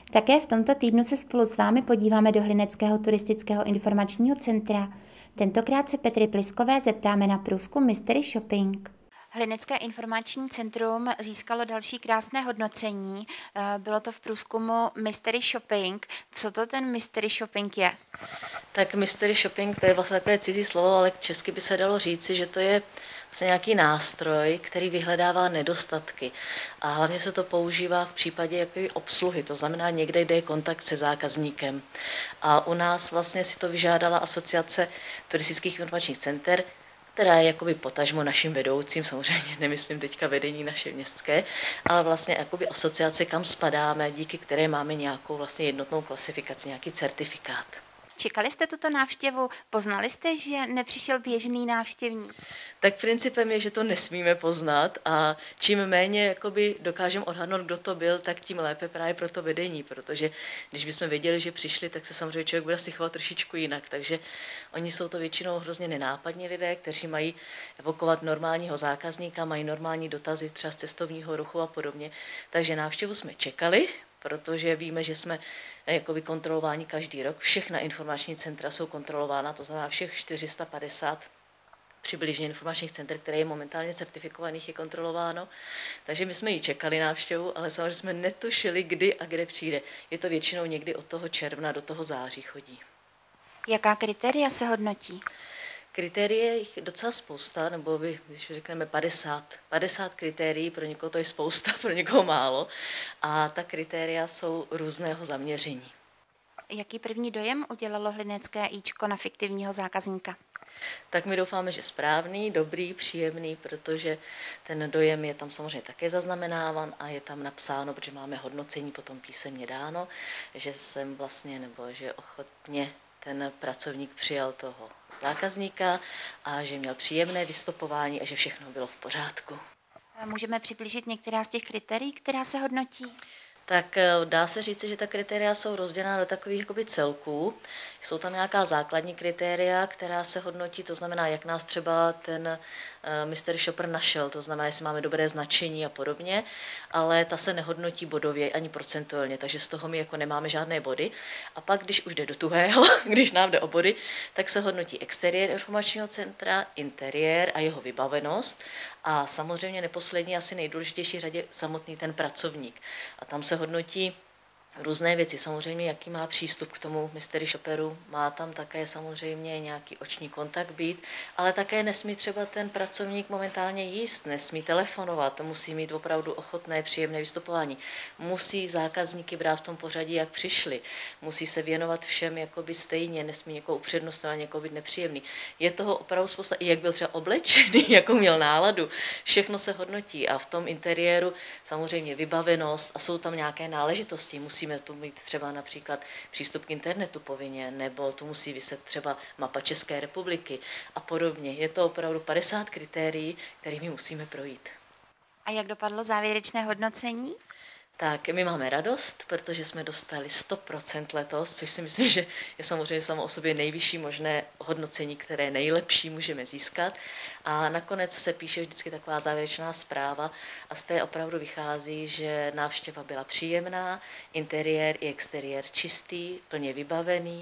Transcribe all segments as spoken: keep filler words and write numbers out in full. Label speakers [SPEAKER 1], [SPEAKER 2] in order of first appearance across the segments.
[SPEAKER 1] Také v tomto týdnu se spolu s vámi podíváme do Hlineckého turistického informačního centra. Tentokrát se Petry Pliskové zeptáme na průzkum Mystery Shopping. Hlinecké informační centrum získalo další krásné hodnocení. Bylo to v průzkumu Mystery Shopping. Co to ten Mystery Shopping je?
[SPEAKER 2] Tak Mystery Shopping, to je vlastně takové cizí slovo, ale česky by se dalo říci, že to je vlastně nějaký nástroj, který vyhledává nedostatky. A hlavně se to používá v případě jaké obsluhy, to znamená někde, kde je kontakt se zákazníkem. A u nás vlastně si to vyžádala Asociace turistických informačních center, která je jakoby potažmo naším vedoucím, samozřejmě nemyslím teďka vedení naše městské, ale vlastně jakoby asociace, kam spadáme, díky které máme nějakou vlastně jednotnou klasifikaci, nějaký certifikát.
[SPEAKER 1] Čekali jste tuto návštěvu? Poznali jste, že nepřišel běžný návštěvník?
[SPEAKER 2] Tak principem je, že to nesmíme poznat a čím méně jakoby dokážeme odhadnout, kdo to byl, tak tím lépe právě pro to vedení, protože když bychom věděli, že přišli, tak se samozřejmě člověk bude asi chovat trošičku jinak, takže oni jsou to většinou hrozně nenápadní lidé, kteří mají evokovat normálního zákazníka, mají normální dotazy třeba z cestovního ruchu a podobně, takže návštěvu jsme čekali, protože víme, že jsme jakoby kontrolováni každý rok. Všechna informační centra jsou kontrolována, to znamená všech čtyři sta padesát přibližně informačních center, které je momentálně certifikovaných, je kontrolováno. Takže my jsme ji čekali návštěvu, ale samozřejmě jsme netušili, kdy a kde přijde. Je to většinou někdy od toho června do toho září chodí.
[SPEAKER 1] Jaká kritéria se hodnotí?
[SPEAKER 2] Kritérie je docela spousta, nebo by, když řekneme padesát, padesát kritérií, pro někoho to je spousta, pro někoho málo. A ta kritéria jsou různého zaměření.
[SPEAKER 1] Jaký první dojem udělalo hlinecké íčko na fiktivního zákazníka?
[SPEAKER 2] Tak my doufáme, že správný, dobrý, příjemný, protože ten dojem je tam samozřejmě také zaznamenáván a je tam napsáno, protože máme hodnocení potom písemně dáno, že jsem vlastně, nebo že ochotně ten pracovník přijal toho zákazníka a že měl příjemné vystupování a že všechno bylo v pořádku.
[SPEAKER 1] Můžeme přiblížit některá z těch kritérií, která se hodnotí?
[SPEAKER 2] Tak dá se říct, že ta kritéria jsou rozdělena do takových jakoby celků. Jsou tam nějaká základní kritéria, která se hodnotí, to znamená, jak nás třeba ten mystery shopper našel, to znamená, jestli máme dobré značení a podobně, ale ta se nehodnotí bodově ani procentuálně, takže z toho my jako nemáme žádné body. A pak, když už jde do tuhého, když nám jde o body, tak se hodnotí exteriér informačního centra, interiér a jeho vybavenost a samozřejmě neposlední, asi nejdůležitější řadě samotný ten pracovník. A tam se hodnotí různé věci, samozřejmě jaký má přístup k tomu mystery shopperu, má tam také samozřejmě nějaký oční kontakt být, ale také nesmí třeba ten pracovník momentálně jíst, nesmí telefonovat, musí mít opravdu ochotné, příjemné vystupování, musí zákazníky brát v tom pořadí, jak přišli, musí se věnovat všem jakoby stejně, nesmí někoho upřednostňovat, někoho být nepříjemný. Je toho opravdu spousta, i jak byl třeba oblečený, jakou měl náladu, všechno se hodnotí a v tom interiéru samozřejmě vybavenost a jsou tam nějaké náležitosti, musí tu mít třeba například přístup k internetu povinně, nebo tu musí vyset třeba mapa České republiky a podobně. Je to opravdu padesát kritérií, kterými musíme projít.
[SPEAKER 1] A jak dopadlo závěrečné hodnocení?
[SPEAKER 2] Tak my máme radost, protože jsme dostali sto procent letos, což si myslím, že je samozřejmě samo o sobě nejvyšší možné hodnocení, které nejlepší můžeme získat. A nakonec se píše vždycky taková závěrečná zpráva a z té opravdu vychází, že návštěva byla příjemná, interiér i exteriér čistý, plně vybavený,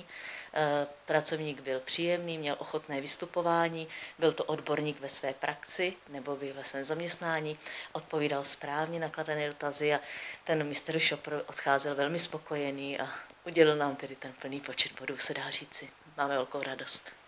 [SPEAKER 2] pracovník byl příjemný, měl ochotné vystupování, byl to odborník ve své praxi nebo byl ve svém zaměstnání, odpovídal správně na kladené dotazy a ten mystery shopper odcházel velmi spokojený a udělil nám tedy ten plný počet bodů, se dá říci. Máme velkou radost.